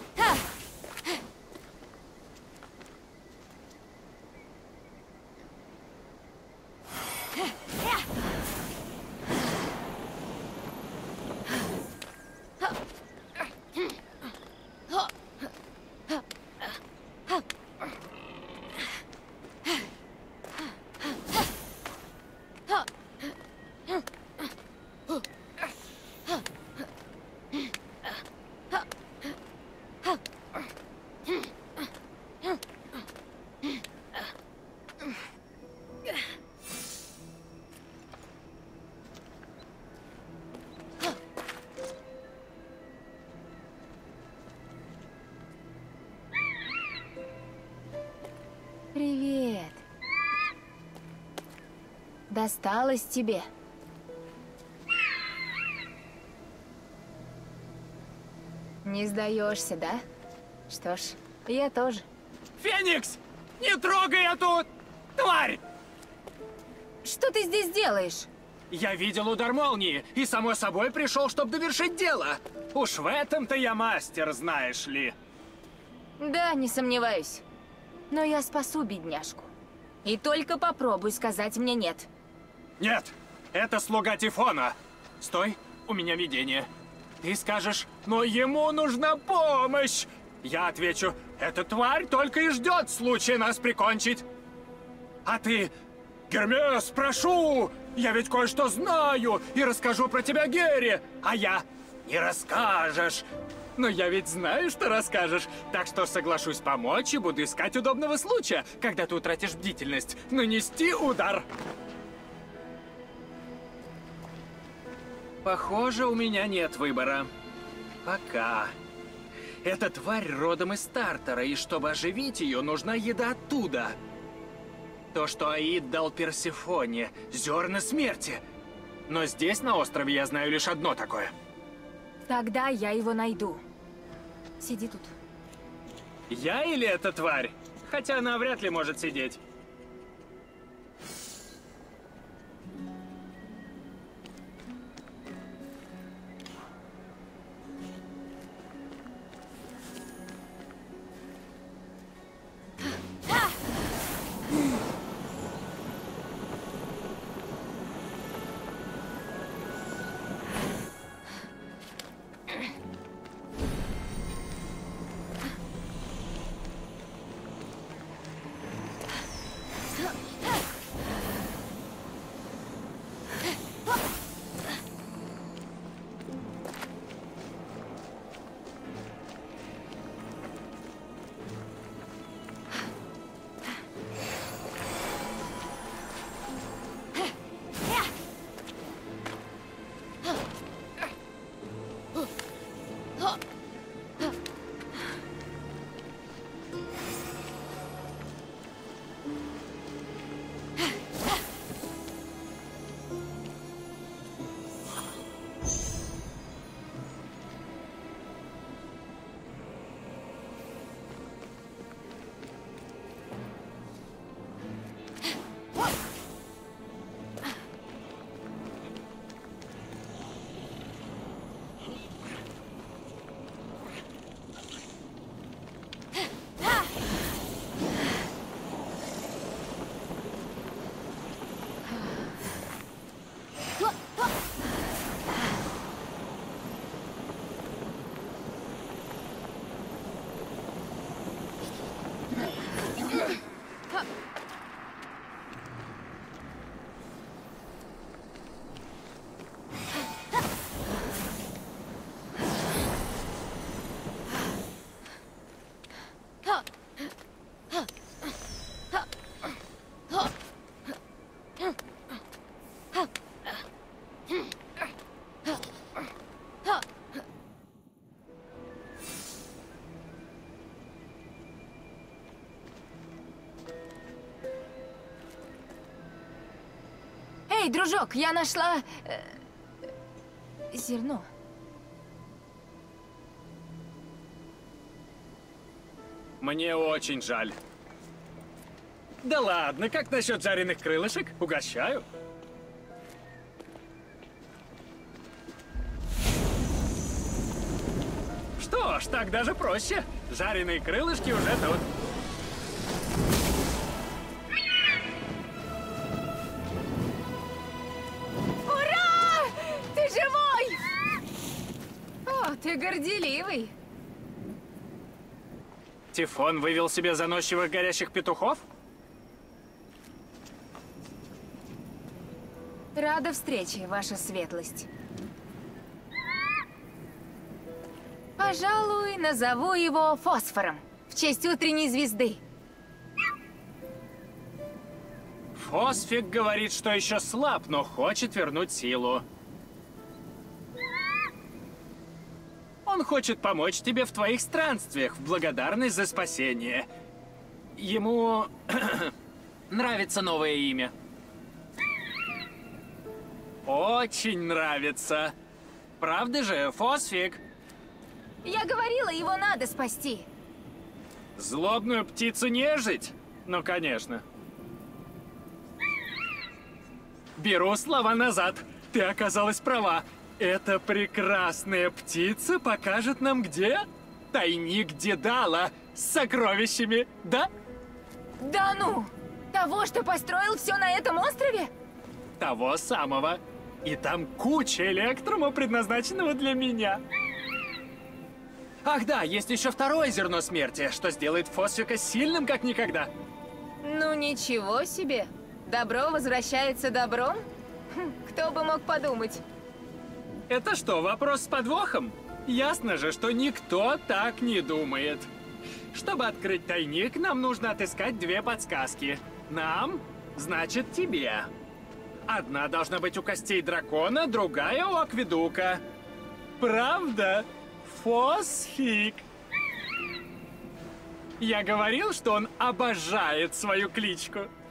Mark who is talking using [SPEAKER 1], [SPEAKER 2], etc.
[SPEAKER 1] Привет. Досталось тебе. Не сдаешься, да? Что ж, я тоже.
[SPEAKER 2] Феникс! Не трогай эту тварь!
[SPEAKER 1] Что ты здесь делаешь?
[SPEAKER 2] Я видел удар молнии и, само собой, пришел, чтобы довершить дело. Уж в этом-то я мастер, знаешь ли.
[SPEAKER 1] Да, не сомневаюсь. Но я спасу бедняжку. И только попробуй сказать мне нет.
[SPEAKER 2] Нет, это слуга Тифона. Стой, у меня видение. Ты скажешь, но ему нужна помощь. Я отвечу, эта тварь только и ждет случая нас прикончить. А ты, Гермес, прошу, я ведь кое-что знаю и расскажу про тебя Гере. А я, не расскажешь. Но я ведь знаю, что расскажешь, так что соглашусь помочь и буду искать удобного случая, когда ты утратишь бдительность, нанести удар. Похоже, у меня нет выбора. Пока. Эта тварь родом из Тартара, и чтобы оживить ее, нужна еда оттуда. То, что Аид дал Персефоне, зерна смерти. Но здесь, на острове, я знаю лишь одно такое.
[SPEAKER 1] Тогда я его найду. Сиди тут.
[SPEAKER 2] Я или эта тварь? Хотя она вряд ли может сидеть.
[SPEAKER 1] Эй, дружок, я нашла... зерно.
[SPEAKER 2] Мне очень жаль. Да ладно, как насчет жареных крылышек? Угощаю. Что Что ж, так даже проще. Жареные крылышки уже тут.
[SPEAKER 1] Ура! Ты живой! О, ты горделивый.
[SPEAKER 2] Тифон вывел себе заносчивых горящих петухов?
[SPEAKER 1] Рада встрече, ваша светлость. Пожалуй, назову его Фосфором в честь утренней звезды.
[SPEAKER 2] Фосфик говорит, что еще слаб, но хочет вернуть силу. Он хочет помочь тебе в твоих странствиях в благодарность за спасение. Ему нравится новое имя. Очень нравится. Правда же, Фосфик?
[SPEAKER 1] Я говорила, его надо спасти.
[SPEAKER 2] Злобную птицу-нежить? Ну, конечно. Беру слова назад. Ты оказалась права. Эта прекрасная птица покажет нам где? Тайник Дедала с сокровищами, да?
[SPEAKER 1] Да ну! Того, что построил все на этом острове?
[SPEAKER 2] Того самого. И там куча электрума, предназначенного для меня. Ах да, есть еще второе зерно смерти, что сделает Фосфика сильным как никогда.
[SPEAKER 1] Ну ничего себе! Добро возвращается добром? Кто бы мог подумать?
[SPEAKER 2] Это что, вопрос с подвохом? Ясно же, что никто так не думает. Чтобы открыть тайник, нам нужно отыскать две подсказки. Нам, значит тебе. Одна должна быть у костей дракона, другая у акведука. Правда, Фосфик? Я говорил, что он обожает свою кличку.